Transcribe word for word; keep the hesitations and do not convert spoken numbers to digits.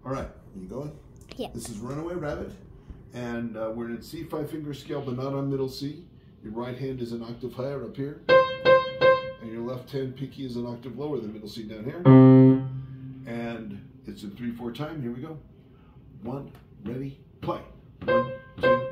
All right, you going? Yeah. This is Runaway Rabbit, and uh, we're in C five finger scale, but not on middle C. Your right hand is an octave higher up here, and your left hand pinky is an octave lower than middle C down here. And it's in three four time. Here we go. One, ready, play. One, two.